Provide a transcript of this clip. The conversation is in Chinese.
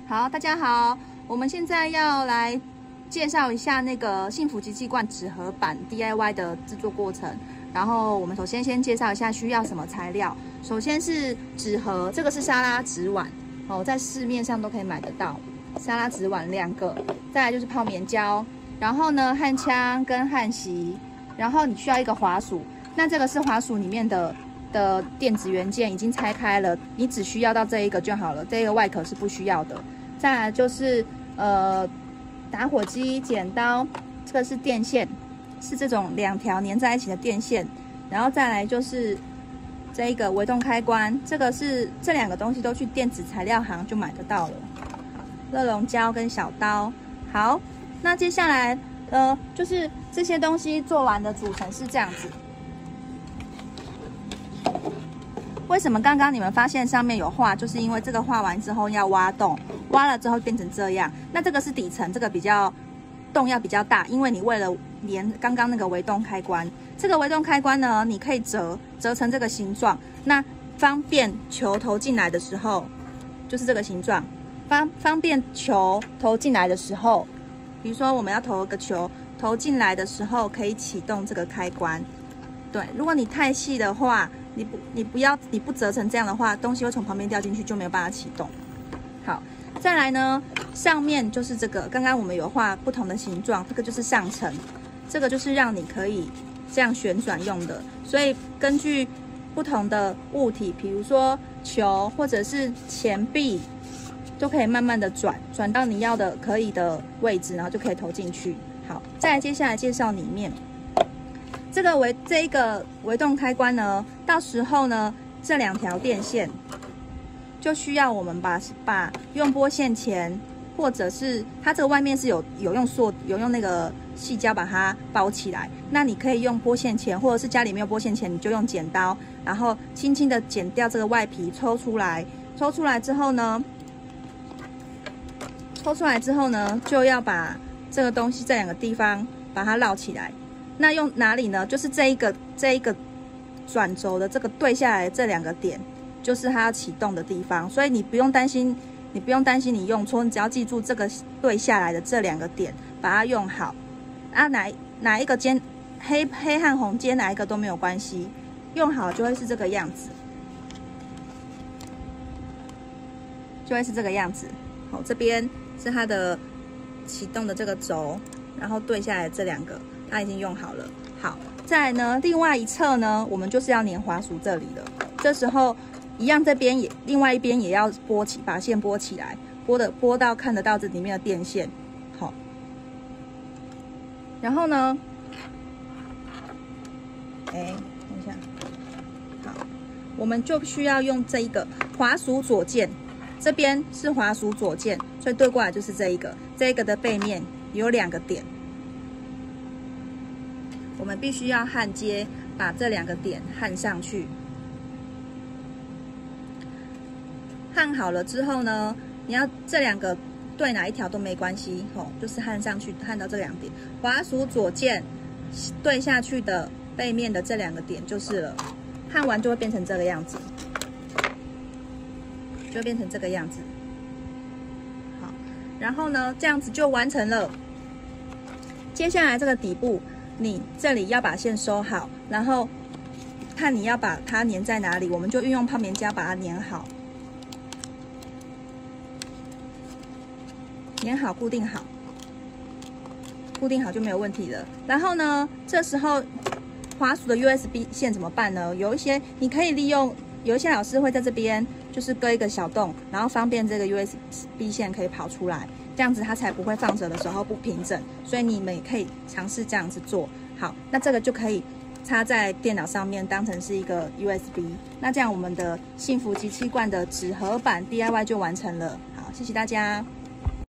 好，大家好，我们现在要来介绍一下那个幸福集气罐纸盒版 DIY 的制作过程。然后我们首先介绍一下需要什么材料。首先是纸盒，这个是沙拉纸碗哦，在市面上都可以买得到。沙拉纸碗2个，再来就是泡棉胶，然后呢焊枪跟焊锡，然后你需要一个滑鼠。那这个是滑鼠里面的电子元件已经拆开了，你只需要到这一个就好了，这个外壳是不需要的。再来就是打火机、剪刀，这个是电线，是这种2条粘在一起的电线。然后再来就是这一个微动开关，这个是这2个东西都去电子材料行就买得到了。热熔胶跟小刀。好，那接下来就是这些东西做完的组成是这样子。为什么刚刚你们发现上面有画，就是因为这个画完之后要挖洞，挖了之后变成这样。那这个是底层，这个洞要比较大，因为你为了连刚刚那个微动开关，这个微动开关呢，你可以折成这个形状，那方便球投进来的时候，就是这个形状，方便球投进来的时候，比如说我们要投一个球，投进来的时候可以启动这个开关。对，如果你太细的话，你不折成这样的话，东西会从旁边掉进去，就没有办法启动。好，再来呢，上面就是这个，刚刚我们有画不同的形状，这个就是上层，这个就是让你可以这样旋转用的。所以根据不同的物体，比如说球或者是钱币，都可以慢慢的转到你要的可以的位置，然后就可以投进去。好，再来接下来介绍里面。这一个微动开关呢，到时候呢，这2条电线就需要我们把用拨线钳，或者是它这个外面是有用那个细胶把它包起来。那你可以用拨线钳，或者是家里没有拨线钳，你就用剪刀，然后轻轻的剪掉这个外皮，抽出来之后呢，就要把这个东西这2个地方把它绕起来。那用哪里呢？就是这一个转轴的这个对下来的这2个点，就是它要启动的地方。所以你不用担心你用错，你只要记住这个对下来的这2个点，把它用好。啊，哪一个尖黑和红尖哪一个都没有关系，用好就会是这个样子，好，这边是它的启动的这个轴，然后对下来这2个。它已经用好了。好，再来呢，另外一侧呢，我们就是要粘滑鼠这里了。这时候一样，另外一边也要把线拨起来，拨到看得到这里面的电线。好，然后呢，等一下，好，我们就需要用这一个滑鼠左键，这边是滑鼠左键，所以对过来就是这一个的背面有2个点。我们必须要焊接，把这2个点焊上去。焊好了之后呢，你要这2个对哪一条都没关系，就是焊上去，焊到这2点。滑鼠左键对下去的背面的这2个点就是了。焊完就会变成这个样子，好，然后呢，这样子就完成了。接下来这个底部。你这里要把线收好，然后看你要把它粘在哪里，我们就运用泡棉胶把它粘好，固定好就没有问题了。然后呢，这时候滑鼠的 USB 线怎么办呢？有一些你可以利用，有一些老师会在这边就是割一个小洞，然后方便这个 USB 线可以跑出来。这样子它才不会放着的时候不平整，所以你们也可以尝试这样子做。好，那这个就可以插在电脑上面当成是一个 USB。那这样我们的幸福集气罐的纸盒版 DIY 就完成了。好，谢谢大家。